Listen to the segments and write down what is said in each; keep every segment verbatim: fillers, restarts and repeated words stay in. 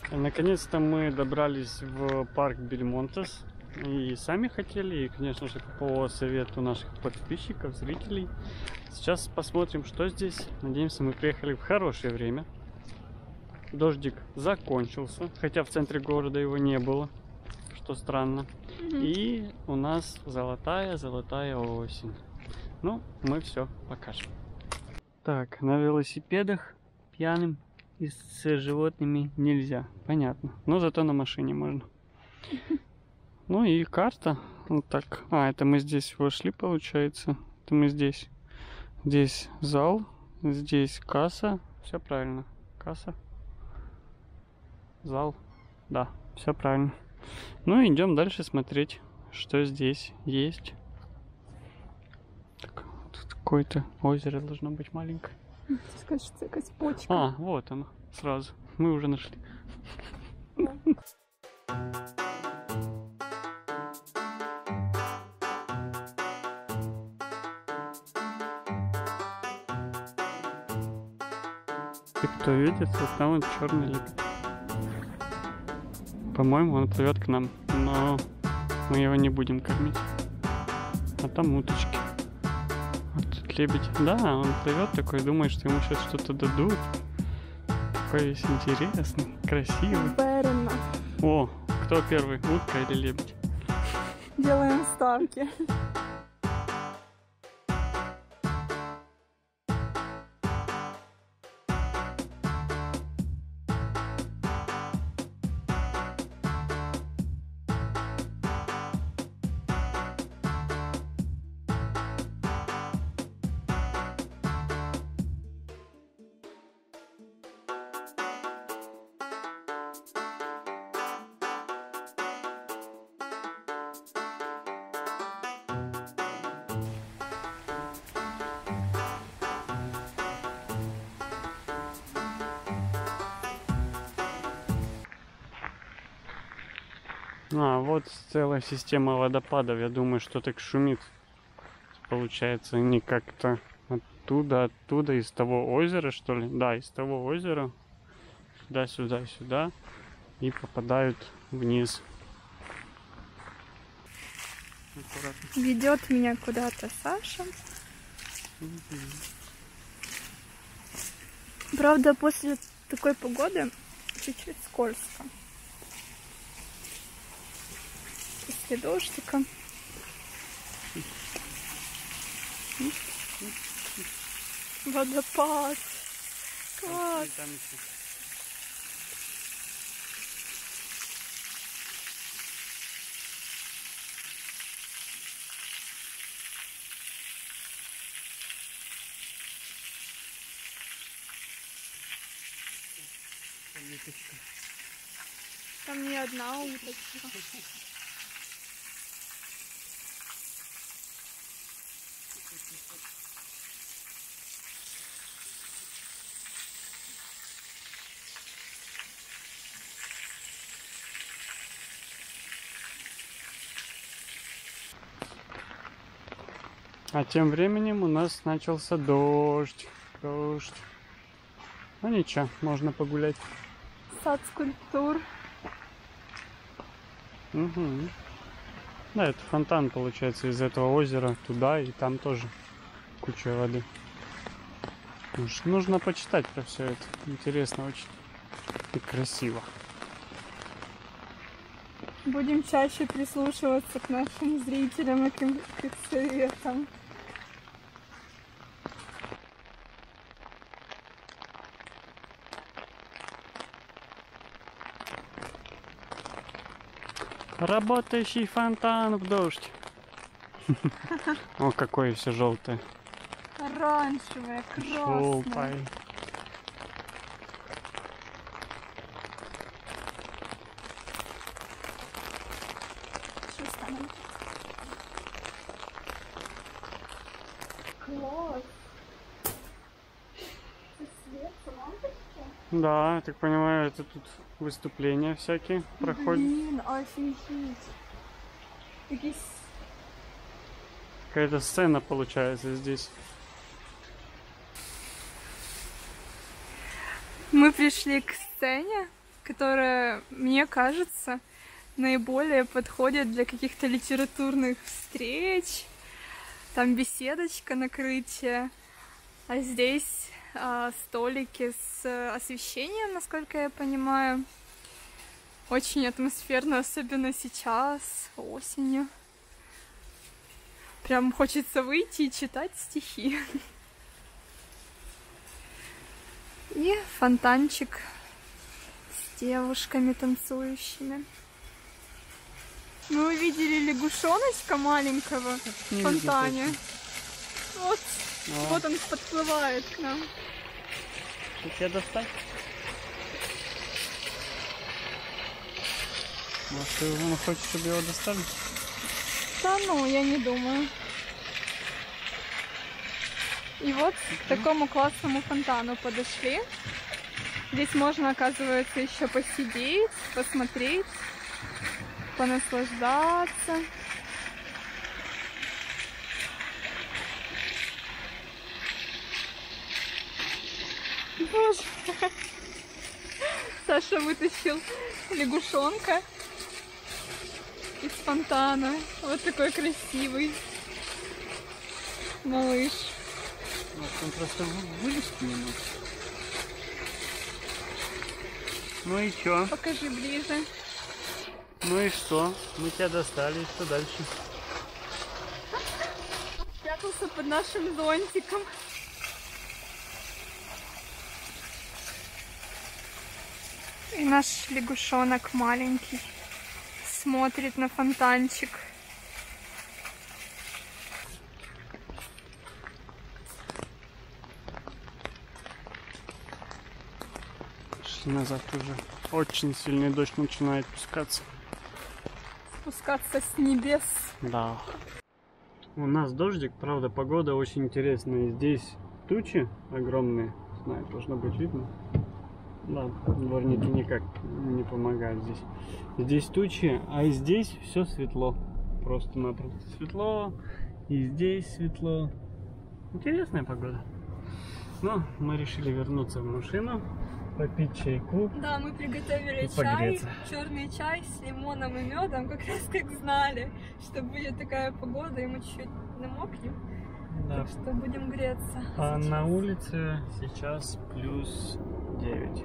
Наконец-то мы добрались в парк Бельмонтес. И сами хотели, и, конечно же, по совету наших подписчиков, зрителей. Сейчас посмотрим, что здесь. Надеемся, мы приехали в хорошее время. Дождик закончился, хотя в центре города его не было, что странно. Mm-hmm. И у нас золотая-золотая осень. Ну, мы все покажем. Так, на велосипедах пьяным и с животными нельзя, понятно. Но зато на машине можно. Ну и карта. Вот так. А, это мы здесь вошли, получается. Это мы здесь. Здесь зал. Здесь касса. Все правильно. Касса. Зал. Да, все правильно. Ну и идем дальше смотреть, что здесь есть. Так, тут какое-то озеро должно быть маленькое. Кажется, какая-то почка. А, вот оно. Сразу. Мы уже нашли. И кто видит, вот там вот черный лебедь. По-моему, он плывет к нам, но мы его не будем кормить. А там уточки. Вот тут лебедь. Да, он плывет такой, думает, что ему сейчас что-то дадут. Такой весь интересный, красивый. Берна. О, кто первый, утка или лебедь? Делаем ставки. А, вот целая система водопадов. Я думаю, что так шумит. Получается, они как-то оттуда, оттуда, из того озера, что ли? Да, из того озера. Сюда, сюда, сюда. И попадают вниз. Аккуратно. Ведет меня куда-то Саша. Угу. Правда, после такой погоды чуть-чуть скользко. После дождика. Водопад. Класс. Там не одна уточка. А тем временем у нас начался дождь. Дождь. Ну ничего, можно погулять. Сад скульптур. Угу. Да, это фонтан получается из этого озера туда, и там тоже куча воды. Нужно почитать про все это. Интересно очень. И красиво. Будем чаще прислушиваться к нашим зрителям и к их советам. Работающий фонтан в дождь. О, какое все желтое. Оранжевое, красное. Желтое. Класс. Свет, лампочки? Да, я так понимаю, это тут выступления всякие проходят. Блин, офигеть. Какие... Какая-то сцена получается здесь. Мы пришли к сцене, которая, мне кажется, наиболее подходит для каких-то литературных встреч. Там беседочка, накрытие. А здесь а, столики с освещением, насколько я понимаю. Очень атмосферно, особенно сейчас, осенью. Прям хочется выйти и читать стихи. И фонтанчик с девушками танцующими. Мы увидели лягушоночка маленького в фонтане. Вот, а. вот он подплывает к нам. Тебя достать? Может, ты уже хочешь, чтобы его достали? Да ну, я не думаю. И вот к такому классному фонтану подошли. Здесь можно, оказывается, еще посидеть, посмотреть, понаслаждаться. Боже! Саша вытащил лягушонка из фонтана. Вот такой красивый малыш. Может, он просто вылез к нему. Ну и чё? Покажи ближе. Ну и что? Мы тебя достали, что дальше? Спрятался под нашим зонтиком. И наш лягушонок маленький смотрит на фонтанчик. Шли назад уже. Очень сильный дождь начинает пускаться. Спускаться с небес. Да. У нас дождик, правда, погода очень интересная. Здесь тучи огромные. Знаю, должно быть видно. Да, дворники никак не помогают здесь. Здесь тучи, а и здесь все светло. Просто-напросто светло. И здесь светло. Интересная погода. Но мы решили вернуться в машину, попить чайку. Да, мы приготовили чай, черный чай с лимоном и медом, как раз как знали, что будет такая погода, и мы чуть-чуть намокнем. Да. Так что будем греться. А сейчас на улице сейчас плюс девять.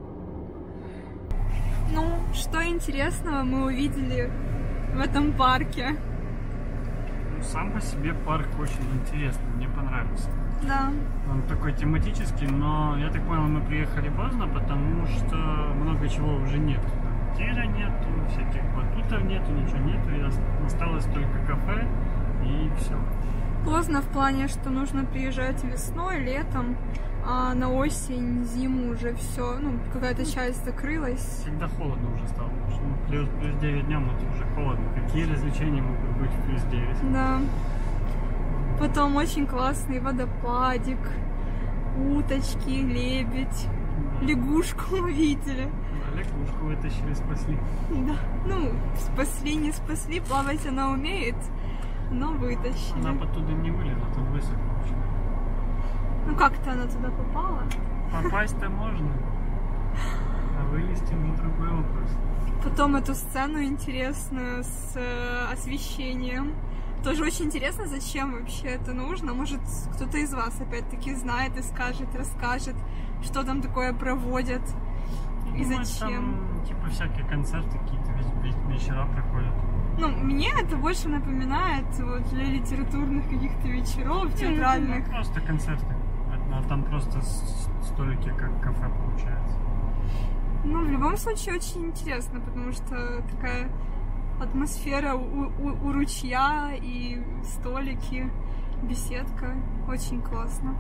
Ну, что интересного мы увидели в этом парке? Ну, сам по себе парк очень интересный, мне понравился. Да. Он такой тематический, но я так понял, мы приехали поздно, потому что много чего уже нет. Тира нету, всяких батутов нету, ничего нету, и осталось только кафе и все. Поздно в плане, что нужно приезжать весной, летом, а на осень, зиму уже все, ну, какая-то часть закрылась. Всегда холодно уже стало, потому что ну, плюс, плюс девять днем это уже холодно. Какие развлечения могут быть в плюс девять? Да. Потом очень классный водопадик, уточки, лебедь, да. Лягушку увидели. Да, лягушку вытащили, спасли. Да, ну, спасли, не спасли, плавать она умеет, но вытащили. Она оттуда не вылезла, тут высоко очень. Ну как-то она туда попала? Попасть-то можно, а вылезти на другой вопрос. Потом эту сцену интересную с э, освещением. Тоже очень интересно, зачем вообще это нужно. Может, кто-то из вас опять-таки знает и скажет, расскажет, что там такое проводят и ну, зачем. Там, типа, всякие концерты какие-то вечера проходят. Ну, мне это больше напоминает вот, для литературных каких-то вечеров, театральных. Ну, просто концерты. А там просто столики, как кафе получается. Ну, в любом случае, очень интересно, потому что такая атмосфера у, у, у ручья и столики, беседка. Очень классно.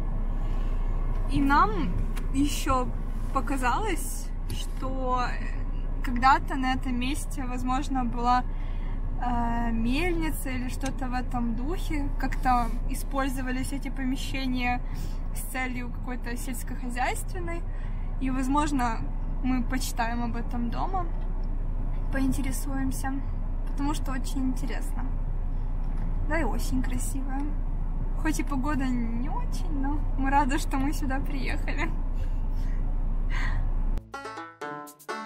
И нам еще показалось, что когда-то на этом месте, возможно, была э, мельница или что-то в этом духе. Как-то использовались эти помещения с целью какой-то сельскохозяйственной. И, возможно, мы почитаем об этом дома, поинтересуемся, потому что очень интересно. Да и очень красивая. Хоть и погода не очень, но мы рады, что мы сюда приехали.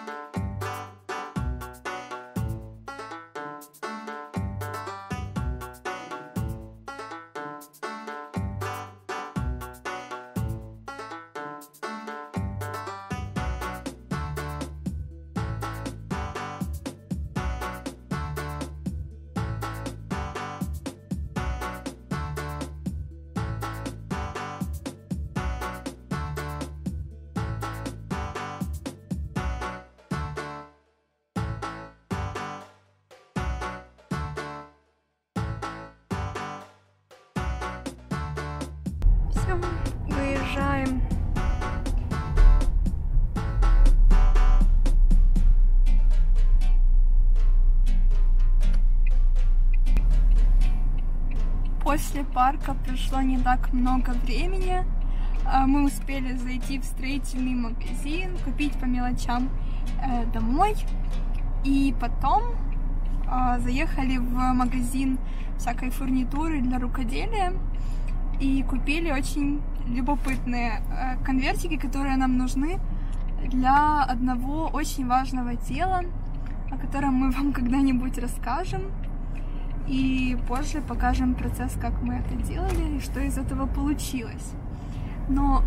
после парка прошло не так много времени. Мы успели зайти в строительный магазин, купить по мелочам э, домой. И потом э, заехали в магазин всякой фурнитуры для рукоделия и купили очень любопытные э, конвертики, которые нам нужны для одного очень важного дела, о котором мы вам когда-нибудь расскажем. И позже покажем процесс, как мы это делали и что из этого получилось. Но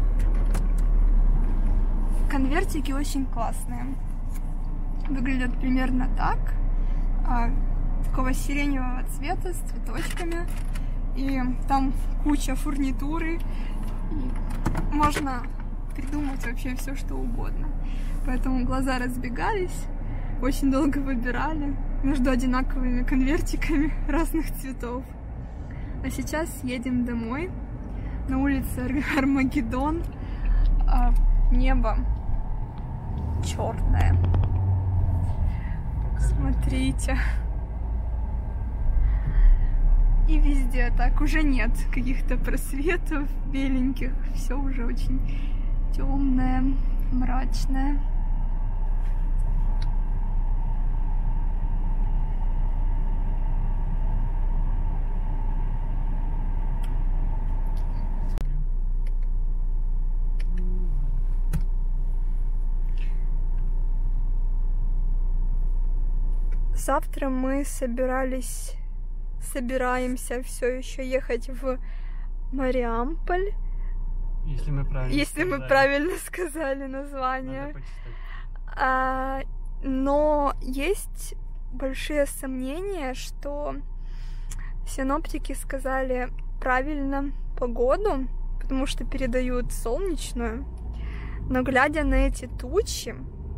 конвертики очень классные. Выглядят примерно так. А, такого сиреневого цвета с цветочками. И там куча фурнитуры. И можно придумать вообще все, что угодно. Поэтому глаза разбегались. Очень долго выбирали между одинаковыми конвертиками разных цветов. А сейчас едем домой. На улице Армагеддон. А небо черное. Смотрите. И везде так уже нет каких-то просветов беленьких. Все уже очень темное, мрачное. Завтра мы собирались, собираемся все еще ехать в Мариамполь. Если мы правильно, Если сказали. мы правильно сказали название. А, но есть большие сомнения, что синоптики сказали правильно погоду, потому что передают солнечную. Но глядя на эти тучи,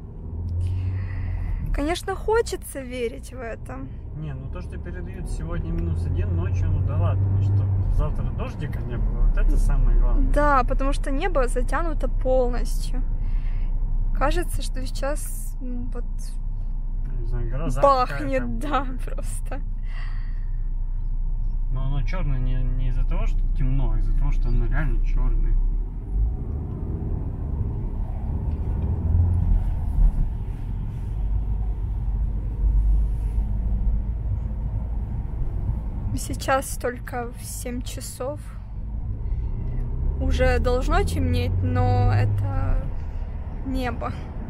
конечно, хочется верить в это. Не, ну то, что передают сегодня минус один, ночью, ну да ладно, ну что, завтра дождика не было, вот это самое главное. Да, потому что небо затянуто полностью. Кажется, что сейчас ну, вот Не знаю, гроза бахнет, да, просто. Но оно черное не, не из-за того, что темно, а из-за того, что оно реально черное. Сейчас только в семь часов. Уже должно темнеть, но это небо.